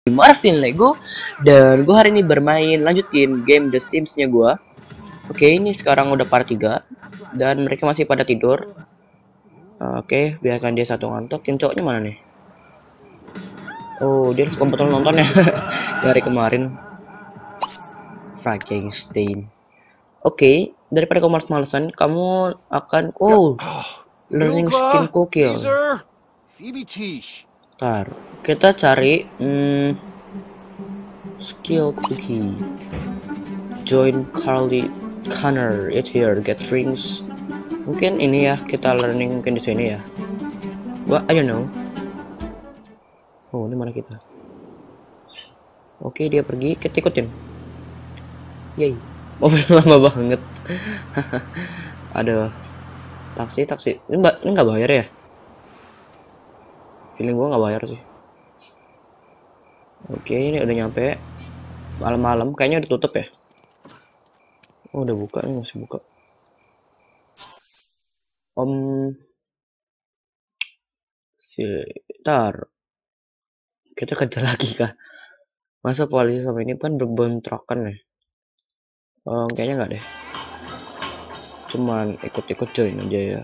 Marvin Lego, dan gue hari ini bermain lanjutin game The Sims nya gue. Oke, ini sekarang udah part 3 dan mereka masih pada tidur. Oke, biarkan dia satu ngantuk. Yang cowoknya mana nih? Oh, dia kebetulan nonton ya dari kemarin. Frankenstein. Oke, daripada kamu males-malesan, kamu akan learning skin cooking. Ntar kita cari skill cookie. Join Carly Connor, it here, get drinks. Mungkin ini ya, kita learning mungkin di sini ya. I don't know. Oh, ini mana kita? Oke, dia pergi, kita ikutin. Yay. Mobil lama banget. Ada taksi. Ini nggak bayar ya? Feeling gua nggak bayar sih. Oke, ini udah nyampe. Malam-malam, kayaknya udah tutup ya. Oh, udah buka, ini masih buka. Sebentar. Kita kerja lagi kah? Masa polisi sama ini kan berbentrokan ya? Kayaknya nggak deh. Cuman ikut-ikut join aja ya.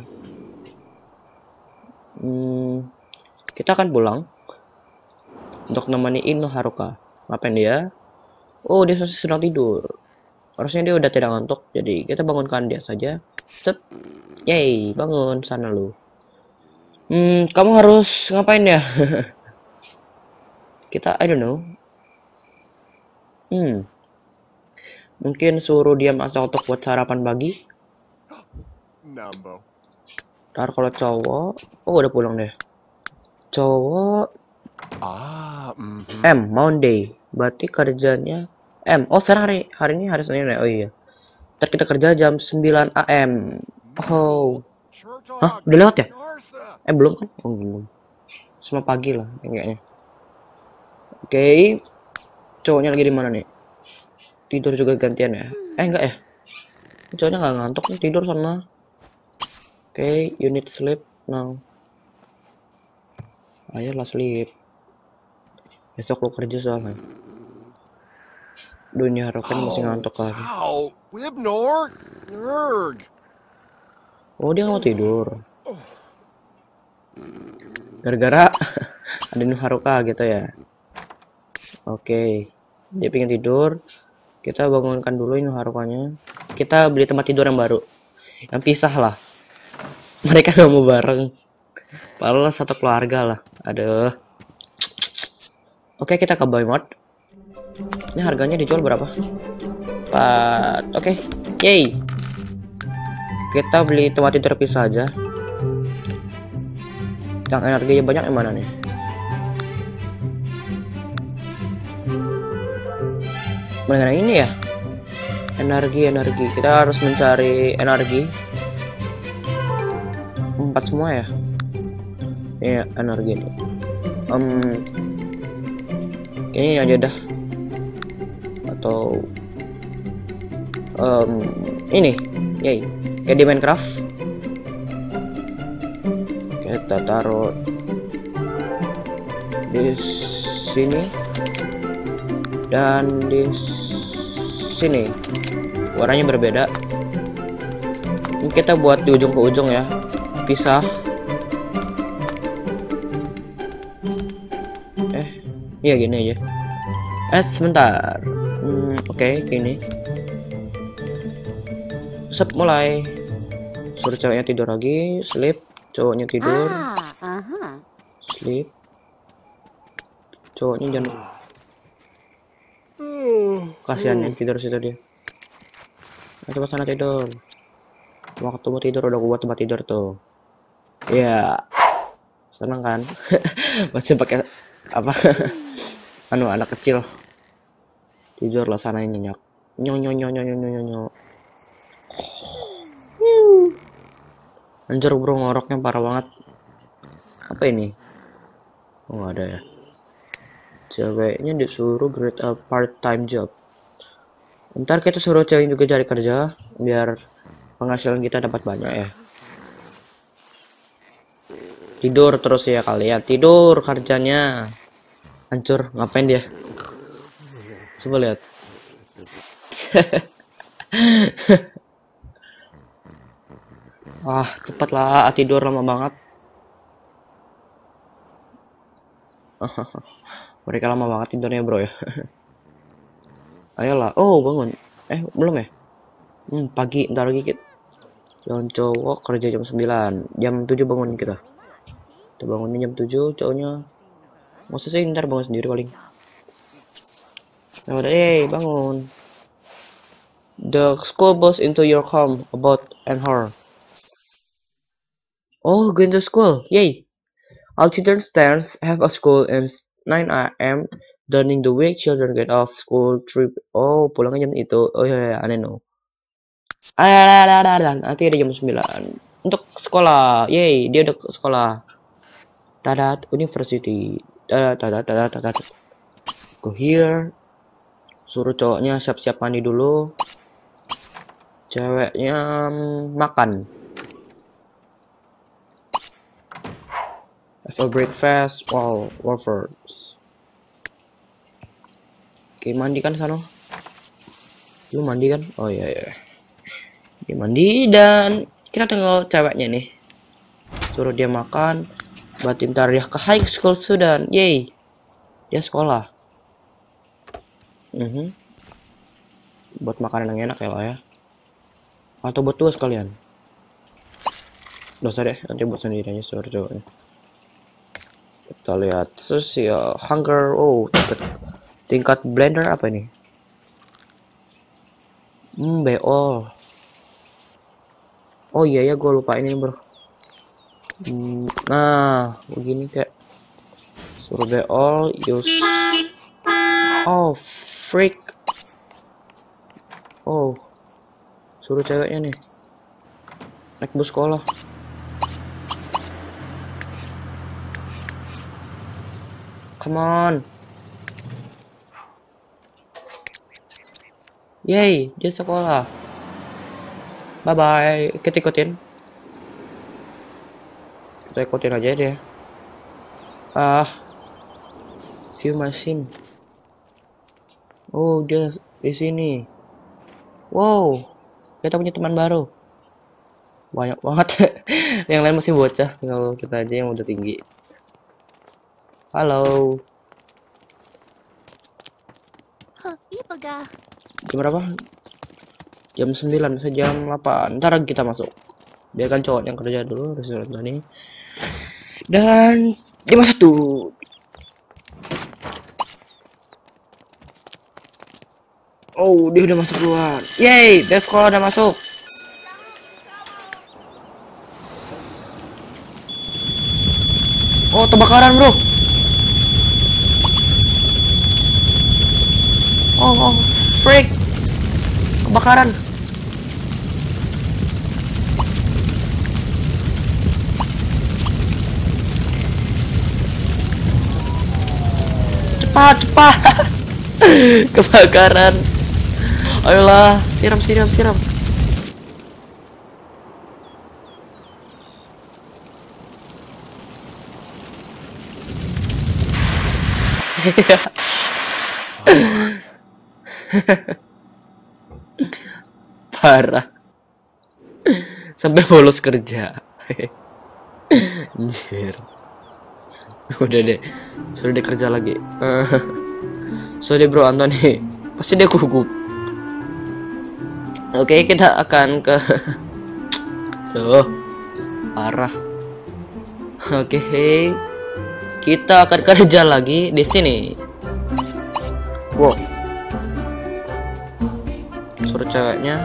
Kita akan pulang untuk nemani Inu Haruka. Ngapain dia? Oh, dia sedang tidur. Harusnya dia udah tidak ngantuk, jadi kita bangunkan dia saja. Set. Yay, bangun sana lu. Kamu harus ngapain ya? Kita, I don't know. Mungkin suruh dia masak untuk buat sarapan pagi. Ntar kalau cowok, udah pulang deh. Cowok, Monday. Berarti kerjanya sekarang hari ini hari Senin ya. Oh iya. Ntar kita kerja jam 9 AM. Oh. Hah, udah lewat ya? Belum kan? Oh, belum. Semua pagi lah kayaknya. Oke. Cowoknya lagi di mana nih? Tidur juga gantian ya? Enggak ya? Cowoknya nggak ngantuk nih, tidur sana. Oke, you need sleep now. Ayolah sleep. Besok lu kerja soalnya. Dunia harapan masih ngantuk lagi. Oh, dia nggak mau tidur. Gara-gara ada Inu Haruka gitu ya. Oke, dia pengen tidur. Kita bangunkan dulu Inu Harukanya. Kita beli tempat tidur yang baru, yang pisah lah. Mereka nggak mau bareng. Padahal satu keluarga lah. Aduh. Oke, kita ke Boymart. Ini harganya dijual berapa? Oke. Yay. Kita beli tempat tidur pisah aja. Yang energinya banyak yang mana nih? Mana yang ini ya? Energi. Kita harus mencari energi. 4 semua ya? Ini energi ini. Ini aja dah. Atau ini. Yay. Kayak di Minecraft. Kita taruh di sini dan di sini. Warnanya berbeda. Ini kita buat di ujung ke ujung ya. Pisah. Iya gini aja. Sebentar. Oke, gini. Mulai. Suruh ceweknya tidur lagi, sleep. Cowoknya tidur. Sleep. Cowoknya jangan. Kasihan yang tidur situ dia. Coba sana tidur. Waktu mau tidur udah buat tempat tidur tuh. Ya. Seneng kan? Masih pakai apa? Anak kecil. Tidur lah sana nyenyak. Nyok. Anjir bro, ngoroknya parah banget. Apa ini? Oh, nggak ada ya. Ceweknya disuruh create a part-time job. Ntar kita suruh cewek juga cari kerja biar penghasilan kita dapat banyak ya. Tidur terus ya kalian, tidur kerjanya. Hancur. Ngapain dia? Coba lihat. Wah, cepatlah tidur lama banget. Mereka lama banget tidurnya, bro ya. Ayolah. Oh, bangun. Belum ya? Pagi, ntar lagi kita. Yang cowok kerja jam 9. Jam 7 bangun kita. Kita bangunnya jam 7, cowoknya. Masa sih ntar bangun sendiri paling. Nah, udah, bangun. The school bus into your home about an hour. Oh, going to school. Yay. All children parents have a school and 9 a.m. During the week, children get off school trip. Oh, pulangnya jam itu. Oh iya, aneh no. Nanti ada jam 9. Untuk sekolah. Yay, dia udah ke sekolah. Dadat, university. Dadat. Go here. Suruh cowoknya siap-siap mandi dulu. Ceweknya makan. Have a breakfast. Wow, wafers. Oke, mandi kan sana? Lu mandi kan? Oh iya. Dia mandi dan kita tinggal ceweknya nih. Suruh dia makan. Buatin tariah ke high school Sudan. Yay. Dia sekolah. Buat makanan yang enak ya lah ya. Atau buat dua sekalian. Dosa deh, nanti buat sendiri aja suruh cowoknya. Kita lihat sosial hunger. Oh, tingkat blender apa ini? BO. Oh iya ya, gue lupa ini bro. Nah, begini kayak suruh BO use. Oh, freak. Oh, suruh ceweknya nih naik bus sekolah. Come on. Yay, dia sekolah. Bye bye. Kita ikutin aja dia. View machine. Oh, dia di sini. Wow, kita punya teman baru. Banyak banget. Yang lain masih bocah, tinggal kita aja yang udah tinggi. Halo. Jam berapa? Jam 9, bisa jam 8. Ntar kita masuk. Biarkan cowok yang kerja dulu restoran tadi. Dan jam 1. Oh, dia udah masuk keluar. Yay, dia sekolah udah masuk. Oh, kebakaran, bro. Oh, freak. Kebakaran. Cepat. Kebakaran. Ayolah, siram. Parah. Sampai bolos kerja. Anjir. Udah deh. Sudah dia kerja lagi. So deh bro Anthony. Pasti dia gugup. Oke, kita akan ke parah. Oke, kita akan kerja lagi di sini. Wow. Suruh ceweknya.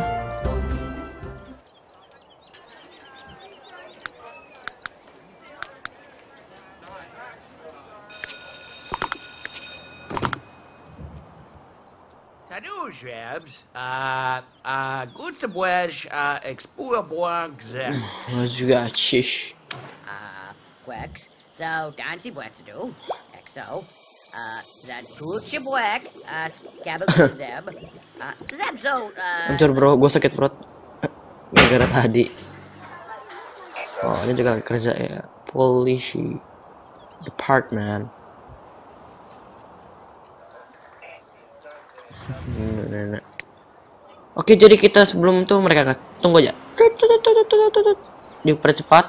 Jabs, gut sabwaj, explore gzeb. Juga shish. Wex, so dancy Wex do, exo, that good chibwag, scabba zeb, zeb so, Hancur bro, gue sakit perut gara-gara tadi. Oh, ini juga kerja ya. Polisi department. Nah. Oke, jadi kita sebelum tuh mereka tunggu aja. Dipercepat.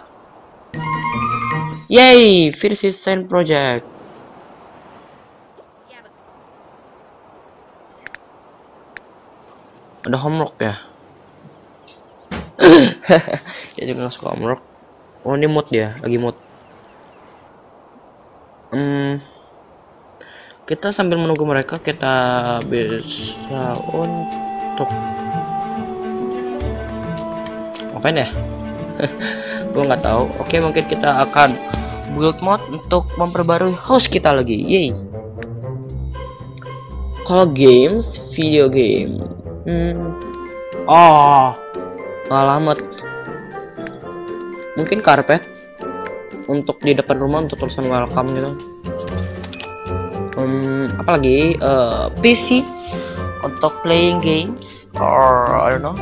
Yay, finish sign project. Ada homework ya? Dia juga nggak suka homework. Oh, ini mood dia, lagi mood. Kita sambil menunggu mereka, kita bisa untuk ngapain ya? Gue nggak tahu. Oke, mungkin kita akan build mod untuk memperbarui host kita lagi. Yay. Kalau games, video game. Alamat. Mungkin karpet untuk di depan rumah untuk tulisan welcome gitu. Apalagi PC untuk playing games or I don't know.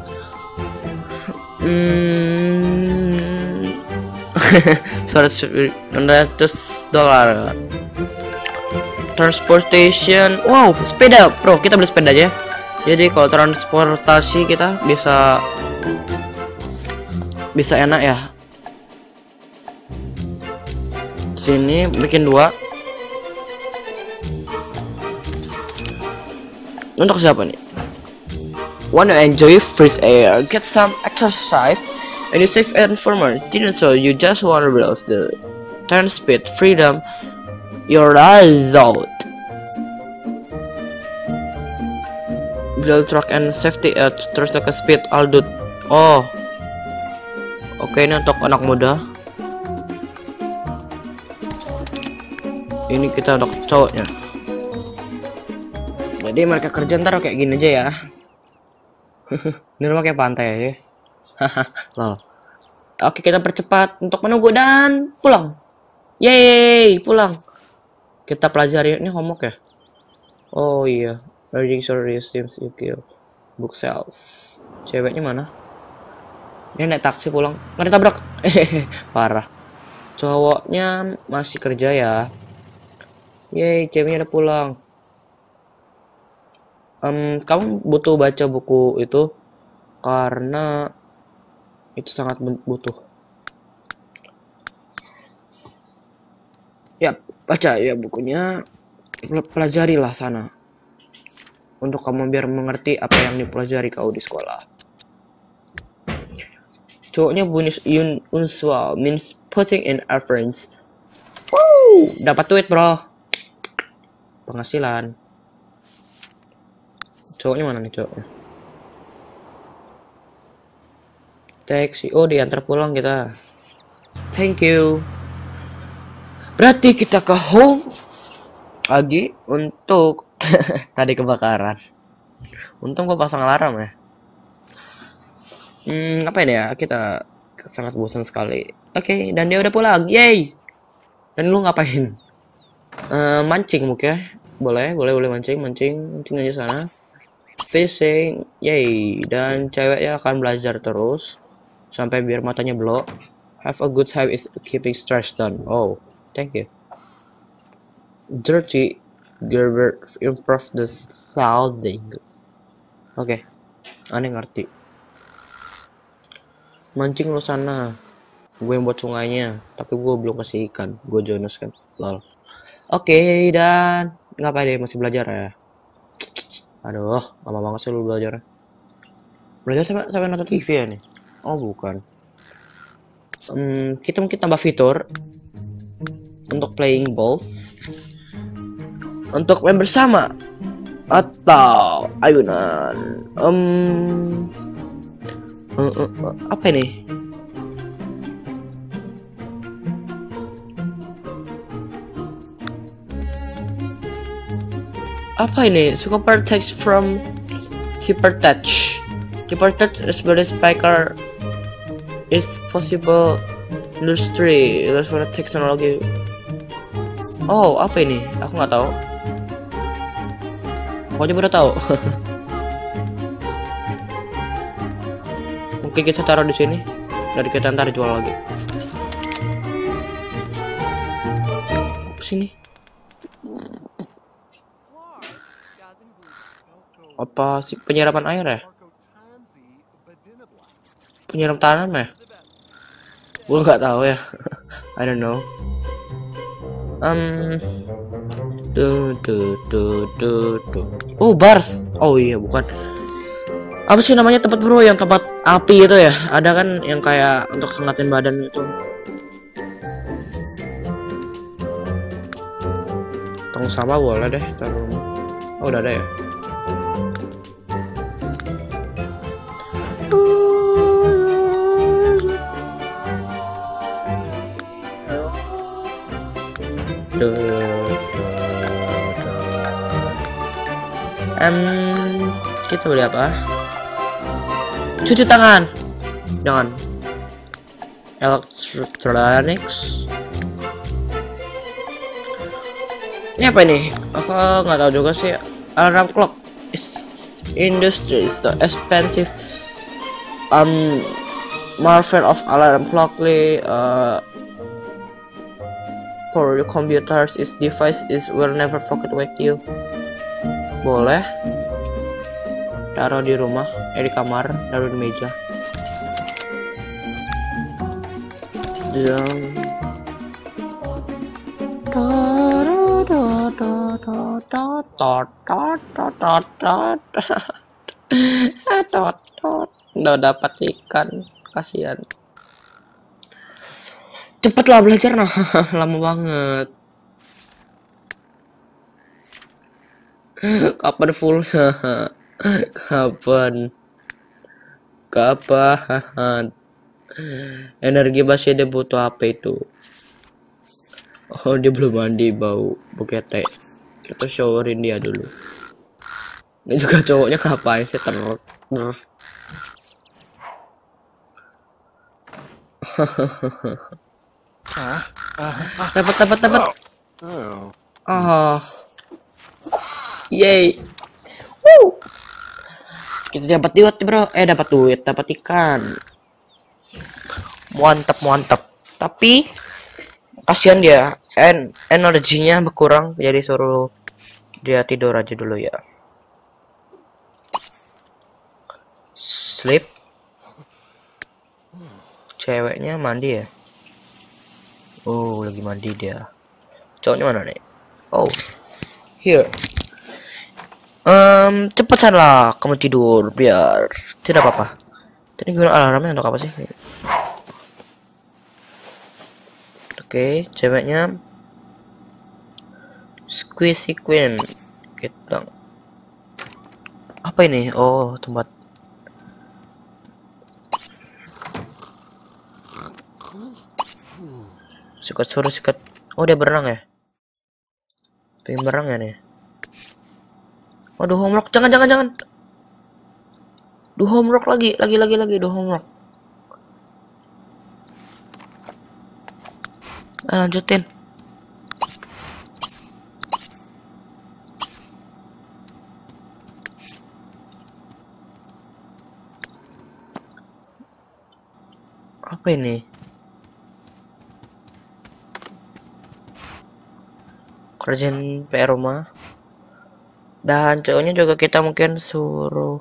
$100. Transportation. Wow, sepeda, bro. Kita beli sepeda aja. Jadi kalau transportasi kita bisa enak ya. Sini bikin 2. Untuk siapa nih? Wanna enjoy fresh air, get some exercise, and you save informer. Didn't so you just wanna build the 10 speed freedom. Your eyes out. Build truck and safety at terus ke speed aldut. Oh. Oke, ini untuk anak muda. Ini kita untuk cowoknya. Jadi mereka kerja ntar kayak gini aja ya. Ini rumah kayak pantai ya. Lol. Oke, kita percepat untuk menunggu dan pulang. Yeay, pulang. Kita pelajari ini homework ya. Oh iya, reading story seems you kill bookshelf. Ceweknya mana? Ini naik taksi pulang. Nggak ditabrak. Parah. Cowoknya masih kerja ya. Yeay, ceweknya udah pulang. Kamu butuh baca buku itu karena itu sangat butuh. Ya, baca ya bukunya, pelajarilah sana untuk kamu biar mengerti apa yang dipelajari kau di sekolah. Cowoknya bonus unusual means putting in efforts. Woo, dapat duit bro, penghasilan. Cowoknya mana nih cowoknya? Taxi. Oh, diantar pulang kita. Thank you. Berarti kita ke home lagi untuk tadi kebakaran. Untung gua pasang alarm ya. Apa ini ya? Kita sangat bosan sekali. Oke, dan dia udah pulang. Yay. Dan lu ngapain? Mancing mungkin. Boleh mancing aja sana. Fishing, yay. Dan ceweknya akan belajar terus sampai biar matanya blok. Have a good time is keeping stress down. Oh, thank you. Dirty Gerber improve the things. Oke, aneh ngerti. Mancing lo sana. Gue yang buat sungainya, tapi gue belum kasih ikan. Gue Jonas kan, lol. Oke, dan ngapain deh, masih belajar ya? Aduh, lama banget sih lu belajar. Belajar sampai nonton TV ya nih? Oh bukan. Kita mungkin tambah fitur untuk playing balls, untuk main bersama atau ayunan. Apa ini? Apa ini? Super text from Hyper Touch. Hyper Touch is very speaker is possible industry. That's for technology. Oh, apa ini? Aku nggak tahu. Pokoknya baru tahu. Mungkin kita taruh di sini. Dari kita ntar jual lagi. Sini. Apa sih penyiraman air ya? Penyiram tanam ya? Gue nggak tahu ya. I don't know. Oh, bars. Oh iya, bukan. Apa sih namanya tempat bro, yang tempat api itu ya? Ada kan yang kayak untuk hangatin badan itu. Tong sampah boleh deh taruh. Oh, udah ada ya. Kita beli apa? Cuci tangan. Jangan. Electronics. Ini apa ini? Aku nggak tahu juga sih. Alarm clock. Industry is so expensive. Marvel of alarm clock for your computers is device is will never forget wake you. Boleh. Taruh di rumah, di kamar, taruh di meja. Nggak dapat ikan, kasihan. Cepatlah belajar, nah. Lama banget. Kapan full? Kapan energi masih dia butuh apa itu? Oh, dia belum mandi, bau bukete. Kita showerin dia dulu. Ini juga cowoknya ngapain sih terus? Dapat. Oh. Yay. Woo. Kita dapat duit, bro. Dapat duit, dapat ikan. Mantap. Tapi kasihan dia, energinya berkurang, jadi suruh dia tidur aja dulu ya. Sleep. Ceweknya mandi ya? Oh, lagi mandi dia. Cowoknya mana nih? Oh, here. Cepetanlah kamu tidur biar tidak apa-apa. Tadi guna alarmnya untuk apa sih? Oke, ceweknya Squishy Queen. Kita apa ini? Oh, tempat. Sikat. Oh, dia berenang ya? Pengen berenang ya nih? Waduh, homework. Jangan. Duh, homework lagi. Duh, homework. Lanjutin. Apa ini? Kerjaan PR rumah. Dan cowoknya juga kita mungkin suruh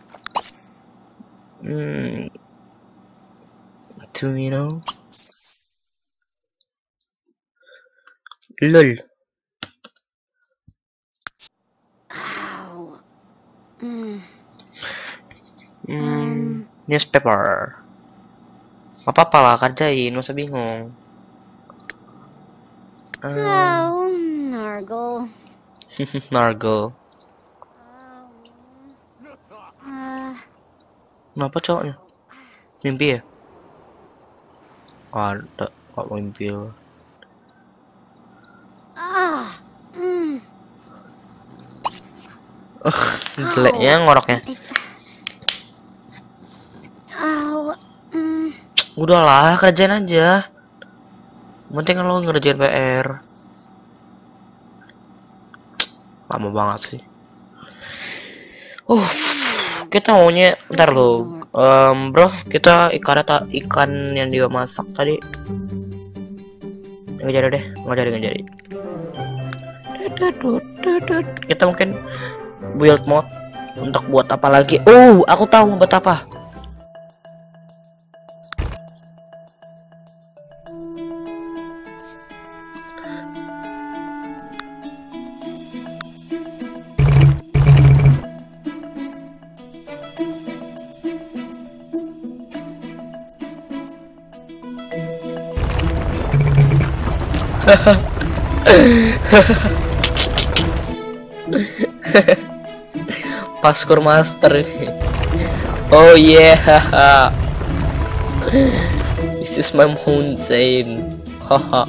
to lol. Newspaper. Apa lah, kerjain, masa bingung. Nargle. Nargle. Kenapa cowoknya? Mimpi ya? Ada kok mimpi. Jeleknya ngoroknya. Udahlah, kerjain aja. Penting kan lo ngerjain PR. Lama banget sih. Kita maunya ntar lo. Bro, kita ikan yang dia masak tadi. Nggak jadi. Kita mungkin build mode Untuk buat apa lagi? Oh, aku tahu buat apa. Parkour master ini. Oh yeah. This is my mountain. Haha.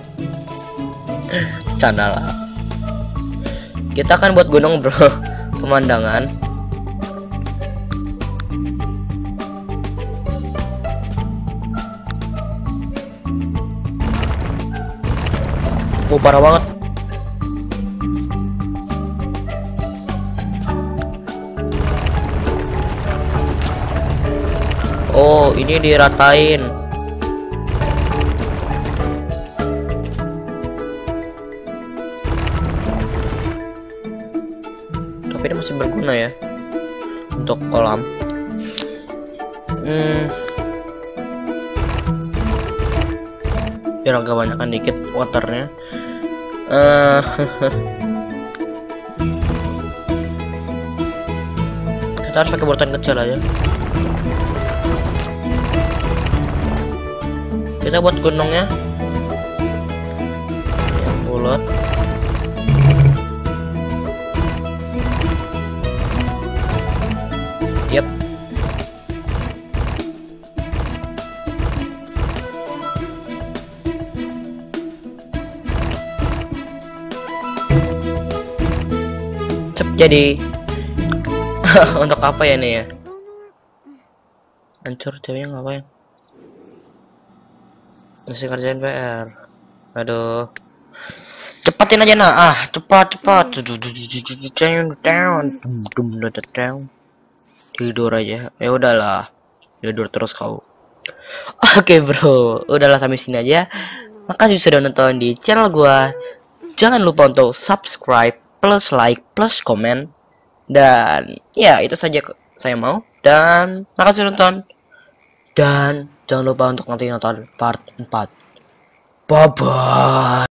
Canda lah. Kita akan buat gunung, bro. Pemandangan. Oh, parah banget. Oh, ini diratain. Tapi ini masih berguna ya untuk kolam. Biar agak banyakan dikit waternya. Kita harus pakai botol kecil aja. Kita buat gunungnya yang bulat. Yep. Cep jadi. Untuk apa ya nih ya? Hancur ceweknya ngapain? Masih kerjain PR. Aduh. Cepatin aja nah. Cepat. Tidur aja. Ya udahlah. Tidur terus kau. Oke, bro. Udahlah sampai sini aja. Makasih sudah nonton di channel gua. Jangan lupa untuk subscribe, plus like, plus komen. Dan ya, itu saja saya mau. Dan makasih nonton. Dan jangan lupa untuk nanti nonton part 4. Bye bye.